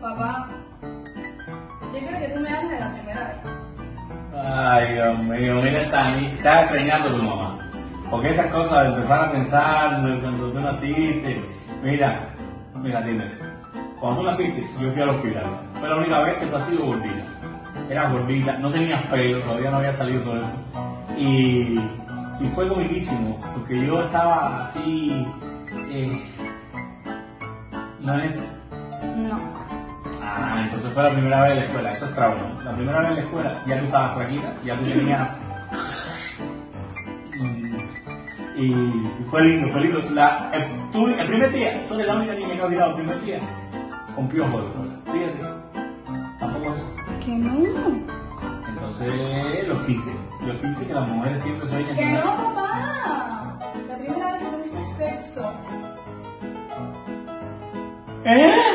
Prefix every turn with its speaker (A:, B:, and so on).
A: Papá, yo quiero que tú me hables de la primera vez.
B: Ay, Dios mío, mira, Sani, estás extrañando a tu mamá. Porque esas cosas de empezar a pensar cuando tú naciste. Mira, dime. Cuando tú naciste, yo fui al hospital. Fue la única vez que tú has sido gordita. Eras gordita, no tenías pelo, todavía no había salido todo eso. Y fue comiquísimo, porque yo estaba así. ¿No es eso?
A: No.
B: Ah, entonces fue la primera vez en la escuela, eso es trauma. La primera vez en la escuela ya tú estabas flaquita, ya tú tenías. Y fue lindo, fue lindo. El primer día, tú eres la única niña que ha olvidado el primer día con piojos de escuela. Fíjate, tampoco eso.
A: Que no.
B: Entonces, los 15 que las mujeres siempre sueñan.
A: Que no, papá. La primera vez que tuviste sexo.
B: ¿Eh?